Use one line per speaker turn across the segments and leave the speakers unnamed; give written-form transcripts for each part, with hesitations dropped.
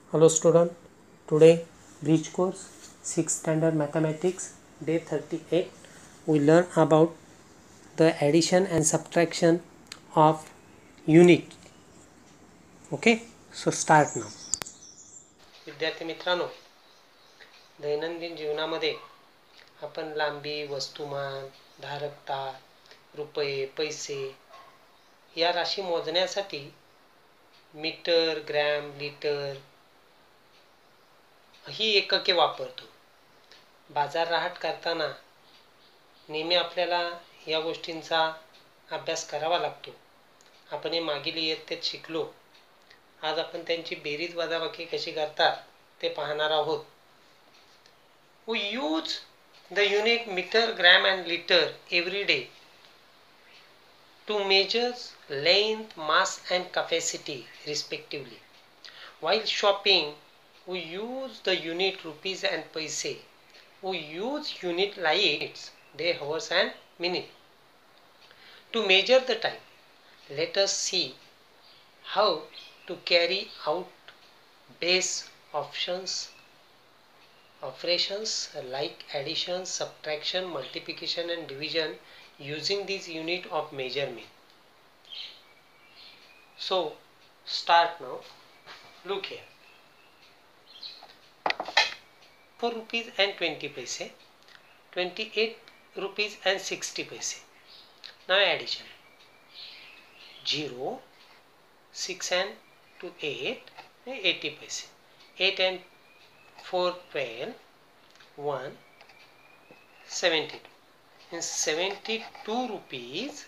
Hello student, today bridge course 6th standard mathematics day 38 we learn about the addition and subtraction of unit. Okay, so start now. विद्यार्थी मित्रांनो, दैनंदिन जीवनामध्ये आपण लांबी, वस्तुमान, धारकता, रुपये, पैसे या राशी मोजण्यासाठी मीटर, ग्रॅम, लिटर ही एकके वापरतो. बाजार रहाट करताना नेहमी आपल्याला या गोष्टींचा अभ्यास करावा लागतो. आपण हे मागील इयत्तेत शिकलो. आज आपण त्यांची बेरीज वजाबाकी कशी करतात ते पाहणार आहोत. We use the unit meter, gram and liter every day to measure length, mass and capacity respectively. While shopping, we use the unit rupees and paise. We use unit lights, day, hours and minute to measure the time. Let us see how to carry out base operations like addition, subtraction, multiplication and division using this unit of measurement. So start now. Look here. 4 rupees and 20 paise, 28 rupees and 60 paise. Now addition. 0, 6 and 2 8, 80 paise. 8 and 4 12, 1 72. In 72 rupees,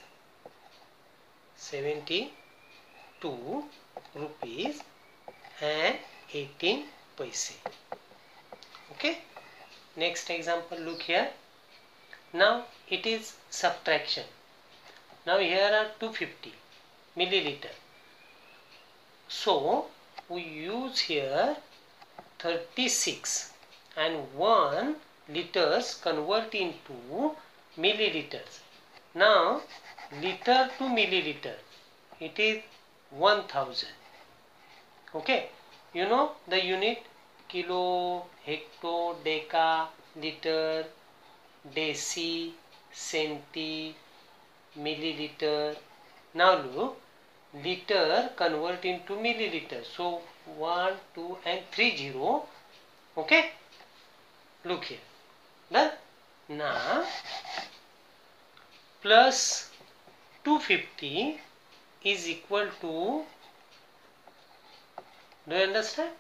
72 rupees and 18 paise. Okay, next example, look here. Now it is subtraction. Now here are 250 milliliter. So we use here 36 and 1 liters convert into milliliters. Now liter to milliliter, it is 1000. Okay, you know the unit kilo, hecto, deca, liter, deci, centi, milliliter. Now look, liter convert into milliliter. So 1, 2 and 3 0. Okay, look here. Done. Now plus 250 is equal to, do you understand?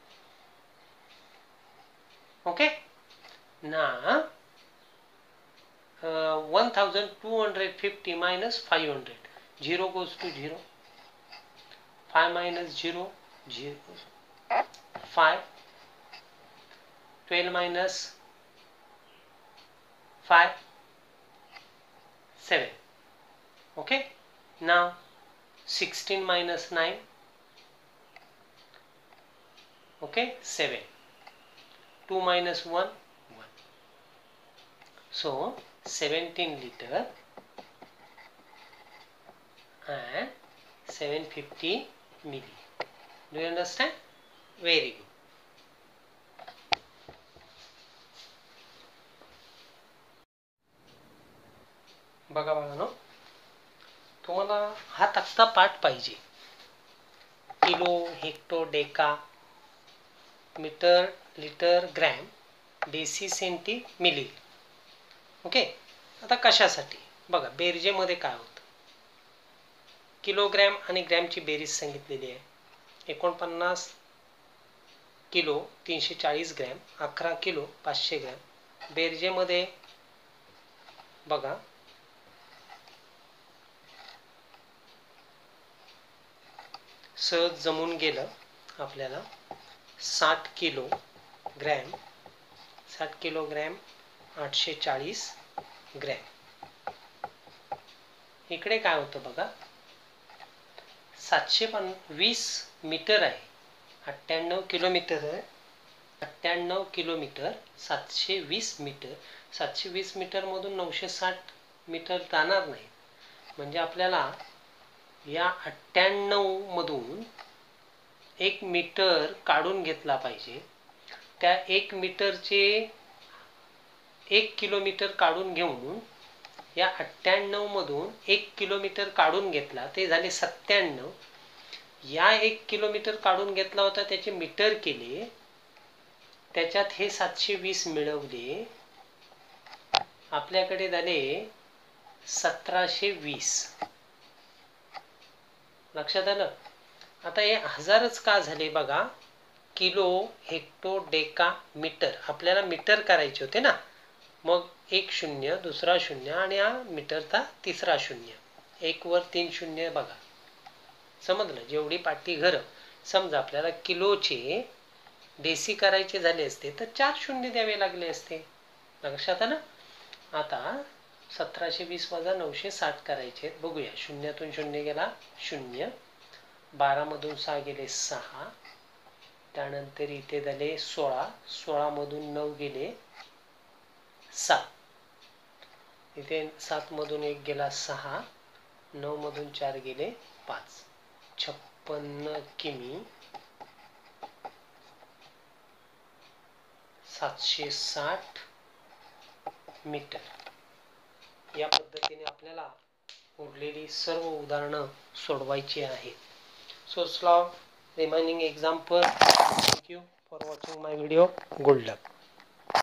Okay, now 1250 minus 500, 0 goes to 0, 5 minus 0, 0, 5, 12 minus 5, 7. Okay, now 16 minus 9, okay, 7. 2 minus 1, 1. So 17 liter and 750 milli. Do you understand? Very good. बघा बाळांनो, तुम्हाला हा तक्ता पाठ पाहिजे. Kilo, hecto, deca, metre, litre, gram, deci, centi, milli. Okay, आता कशासाठी बघा, बेरजेमध्ये काय होतं. किलोग्रॅम आणि ग्रॅमची बेरीज सांगितलेली आहे. 49 किलो 340 ग्रॅम, 11 किलो 500 ग्रॅम. बेरजेमध्ये बघा, सहज जमून गेलं आपल्याला 60 किलोग्रॅम 840 ग्रॅम. इकडे काय होतं बघा, 720 मीटर आहे, 98 किलोमीटर आहे, 98 किलोमीटर 720 मीटर. 720 मीटर मधून 960 मीटर जाणार नाही. म्हणजे आपल्याला या 98 मधून 1 मीटर काढून घेतला पाहिजे. त्या 1 मीटरचे 1 किलोमीटर काढून घेऊन या 98 मधून 1 किलोमीटर काढून घेतला, ते झाले 97. या 1 किलोमीटर काढून घेतला होता त्याचे मीटर केले, त्याच्यात हे 720 मिळवले, आपल्याकडे झाले 1720. लक्षात आलं. आता हे हजारच का झाले बघा, किलो हेक्टो डेका मीटर, आपल्याला मीटर करायचे होते ना. मग 1 शून्य, दुसरा शून्य आणि हा मीटरचा तिसरा शून्य, 1 वर 3 शून्य बघा. समजलं. जेवढी पाटी घरं, समजा आपल्याला किलोचे डेसी करायचे झाले असते तर 4 शून्य द्यावे लागले असते. लक्षात आलं. आता 1720 वजा 960 करायचे. बघूया. शून्यातून शून्य गेला 0, 12 मधून 6 गेले 6, त्यानंतर इथे झाले 16, 16 मधून 9 गेले 7, इथे 7 मधून 1 गेला 6, 9 मधून 4 गेले 5, 56 किमी 760 मीटर. या पद्धतीने आपल्याला उरलेली सर्व उदाहरणं सोडवायची आहेत. So solve remaining example. Thank you for watching my video. Good luck.